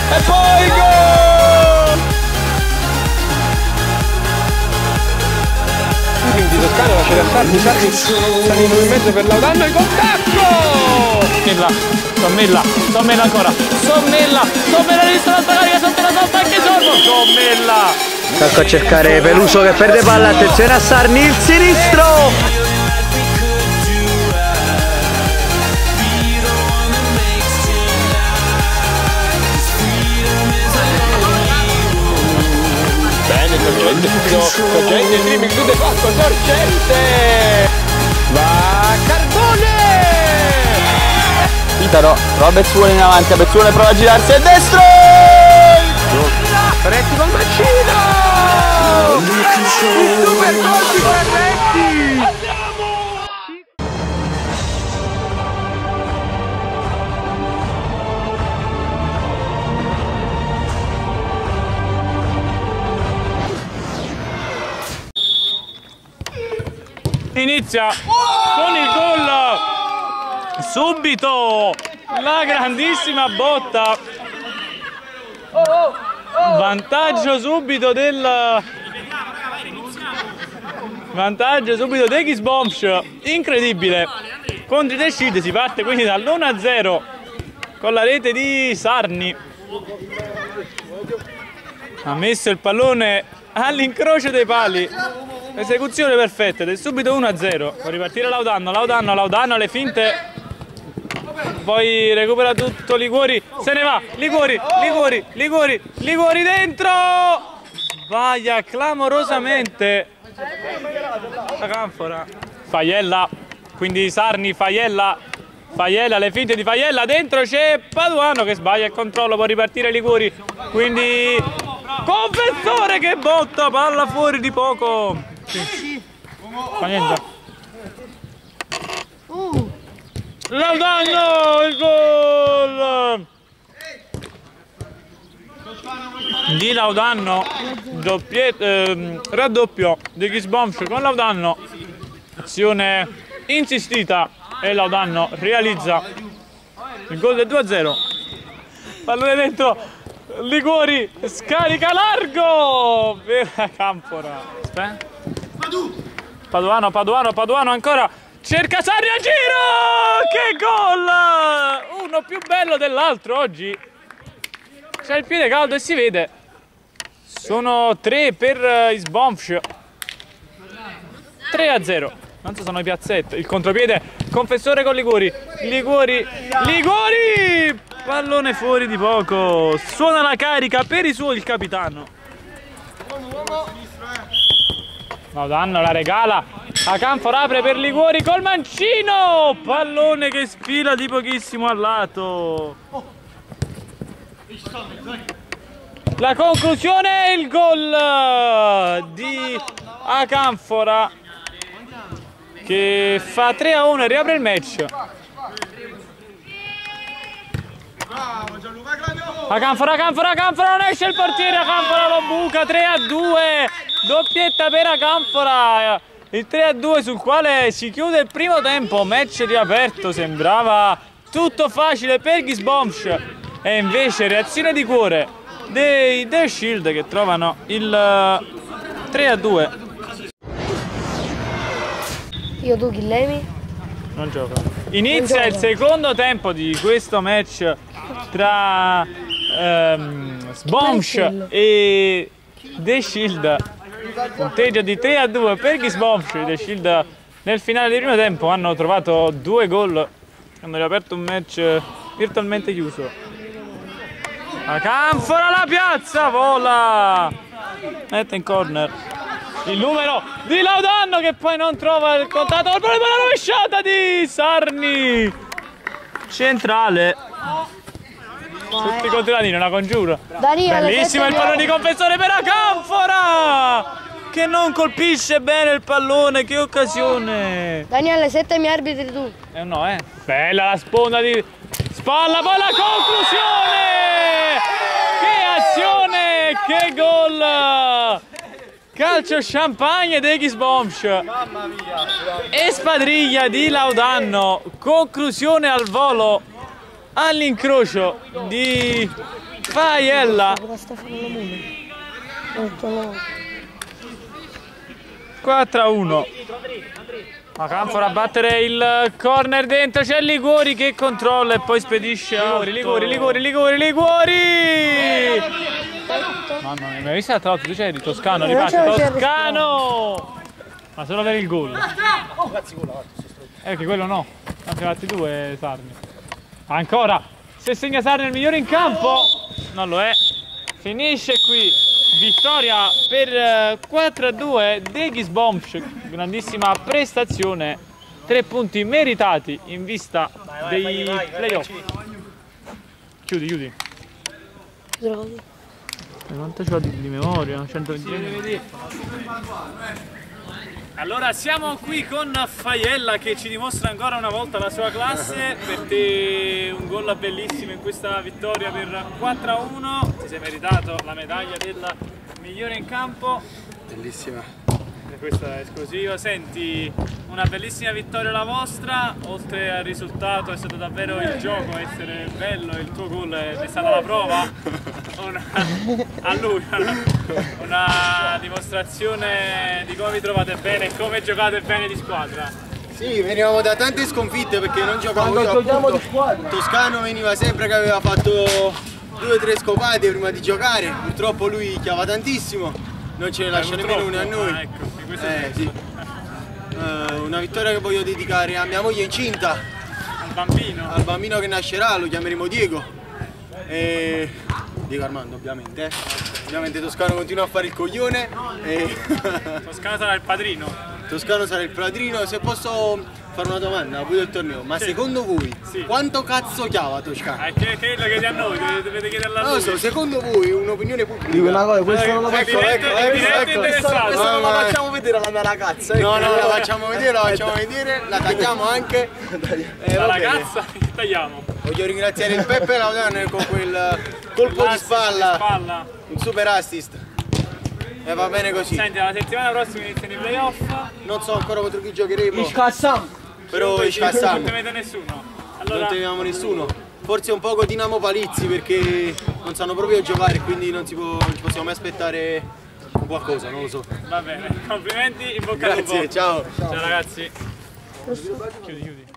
E poi gol! Quindi Toscano lascia da Sarni salino in mezzo per Laudano e gol tacco! Sommella ancora, Sommella lista l'altra carica, sotto la salta anche Sorbo, Sommella! Ecco a cercare Peluso che perde palla, attenzione a Sarni, il sinistro! Sorgente subito, Sorgente, il dribbling su De Falco, Sorgente! Va Carbone! Italo, Robezzuole in avanti, Robezzuole prova a girarsi a destro! Ferretti con Mancino! Il super gol di Ferretti! Inizia con il gol subito, la grandissima botta, vantaggio subito degli Sbomsh, incredibile, contro i The Shield si parte quindi dall'1-0 con la rete di Sarni, ha messo il pallone all'incrocio dei pali. Esecuzione perfetta ed è subito 1-0. Può ripartire Laudano le finte. Poi recupera tutto Liguori. Se ne va. Liguori dentro. Sbaglia clamorosamente. La canfora. Faiella. Quindi Sarni, Faiella, le finte di Faiella. Dentro c'è Paduano che sbaglia il controllo. Può ripartire Liguori. Quindi Confessore che botta. Palla fuori di poco. Sì. Fa niente. Laudano il gol di Laudano, raddoppio di Gisbomsh con Laudano, azione insistita e Laudano realizza il gol del 2-0. Pallone dentro, Liguori scarica largo per la Canfora. Aspetta. Paduano ancora, cerca Sarri a giro, che gol! Uno più bello dell'altro oggi, c'ha il piede caldo e si vede. Sono 3 per Sbomsh, 3-0. Non so, sono i piazzette, il contropiede, Confessore con Liguori, pallone fuori di poco, suona la carica per i suoi il capitano. Laudano la regala, a Canfora apre per Liguori col mancino, pallone che sfila di pochissimo al lato. La conclusione è il gol di Acanfora che fa 3-1 e riapre il match. Acanfora, non esce il portiere, Acanfora lo buca, 3-2, doppietta per Acanfora, il 3-2 sul quale si chiude il primo tempo, match riaperto, sembrava tutto facile per Gisbomsh e invece reazione di cuore dei The Shield che trovano il 3-2. Io tu Chillemi? Non gioca. Inizia il secondo tempo di questo match tra Sbomsh e The Shield. Punteggio di 3-2 per Gisbomsh. The Shield nel finale del primo tempo hanno trovato 2 gol, hanno riaperto un match virtualmente chiuso. La Canfora, la piazza, vola! Mette in corner il numero di Laudano che poi non trova il contatto, il palla rovesciata di Sarni, centrale, tutti contro Danilo, una congiura. Bellissimo il pallone di Confessore per Acanfora che non colpisce bene il pallone, che occasione. Daniele, 7 miei arbitri tu. No, bella la sponda di spalla, poi la conclusione, che azione, che gol. Calcio champagne dei Gisbomsh, e spadriglia di Laudano, conclusione al volo all'incrocio di Faiella. 4-1. Ma Canfora a battere il corner dentro, c'è Liguori che controlla e poi spedisce a Liguori. Mamma mia, mi hai visto tra l'altro, tu c'eri Toscano, riparte Toscano! Ma solo per il gol. Che quello no, anche fatti due Sarni. Ancora, se segna Sarni il migliore in campo, non lo è. Finisce qui, vittoria per 4-2 degli Sbomsh, grandissima prestazione, 3 punti meritati in vista dei playoff. Chiudi. Quanto c'ho di memoria? 120. Allora siamo qui con Faiella che ci dimostra ancora una volta la sua classe. Per te un gol bellissimo in questa vittoria per 4-1. Ti sei meritato la medaglia del migliore in campo. Bellissima. Questa è esclusiva. Senti, una bellissima vittoria la vostra. Oltre al risultato è stato davvero il gioco essere bello. Il tuo gol è stata la prova. Una dimostrazione di come vi trovate bene e come giocate bene di squadra. Sì, venivamo da tante sconfitte perché non giocavamo io, appunto. Toscano veniva sempre che aveva fatto 2 o 3 scopate prima di giocare. Purtroppo lui chiava tantissimo, non ce ne lascia nemmeno una a noi. Ecco, sì. Una vittoria che voglio dedicare a mia moglie incinta, al bambino che nascerà, lo chiameremo Diego. Diego Armando, ovviamente. Ovviamente Toscano continua a fare il coglione. Toscano sarà il padrino. Toscano sarà il padrino. Se posso fare una domanda, poi del torneo, ma secondo voi quanto cazzo chiava Toscano? Che quello che di a noi, dovete chiederla a lui. Non lo so, secondo voi un'opinione pubblica? Dico una cosa, questo non lo faccio Questo non la facciamo vedere alla mia ragazza. No, la facciamo vedere, la tagliamo anche. La ragazza che tagliamo. Voglio ringraziare il Peppe Laudane con quel colpo di spalla. Un super assist. E va bene così. Senti, la settimana prossima iniziano i playoff. Non so ancora contro chi giocheremo. Però Non temete nessuno. Allora... Non temiamo nessuno. Forse un poco Dinamo Palizzi perché non sanno proprio giocare, quindi non ci possiamo mai aspettare qualcosa, non lo so. Va bene, complimenti, in bocca al lupo. Grazie, ciao. Ciao ragazzi. Chiudi.